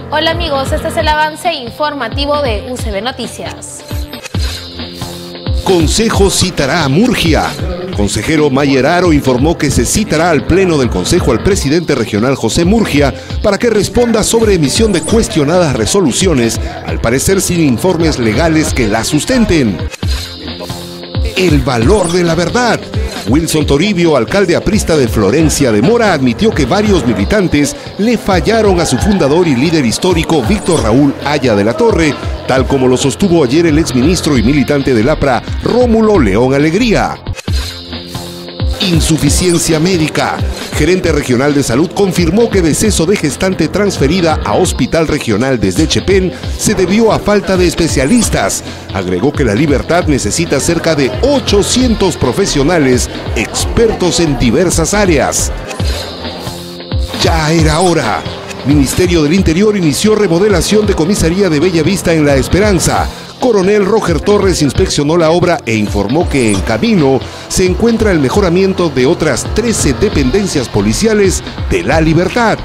Hola amigos, este es el avance informativo de UCB Noticias. Consejo citará a Murgia. Consejero Mayer Haro informó que se citará al Pleno del Consejo al presidente regional José Murgia para que responda sobre emisión de cuestionadas resoluciones, al parecer sin informes legales que la sustenten. El valor de la verdad. Wilson Toribio, alcalde aprista de Florencia de Mora, admitió que varios militantes le fallaron a su fundador y líder histórico Víctor Raúl Haya de la Torre, tal como lo sostuvo ayer el exministro y militante del APRA, Rómulo León Alegría. Insuficiencia médica. Gerente regional de salud confirmó que deceso de gestante transferida a hospital regional desde Chepén se debió a falta de especialistas. Agregó que La Libertad necesita cerca de 800 profesionales expertos en diversas áreas. Ya era hora. Ministerio del Interior inició remodelación de comisaría de Bellavista en La Esperanza. Coronel Roger Torres inspeccionó la obra e informó que en camino se encuentra el mejoramiento de otras 13 dependencias policiales de La Libertad.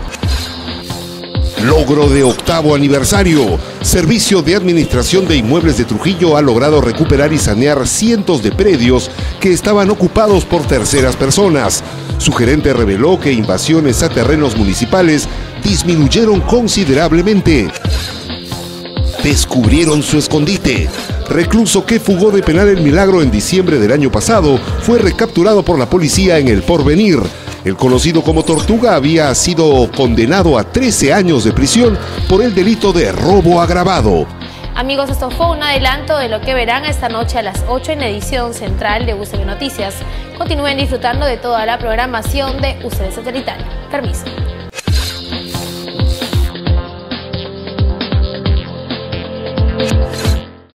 Logro de 8º aniversario. Servicio de Administración de Inmuebles de Trujillo ha logrado recuperar y sanear cientos de predios que estaban ocupados por terceras personas. Su gerente reveló que invasiones a terrenos municipales disminuyeron considerablemente. Descubrieron su escondite. Recluso que fugó de penal El Milagro en diciembre del año pasado fue recapturado por la policía en El Porvenir. El conocido como Tortuga había sido condenado a 13 años de prisión por el delito de robo agravado. Amigos, esto fue un adelanto de lo que verán esta noche a las 8 en la edición central de UCB Noticias. Continúen disfrutando de toda la programación de UCB Satelital. Permiso.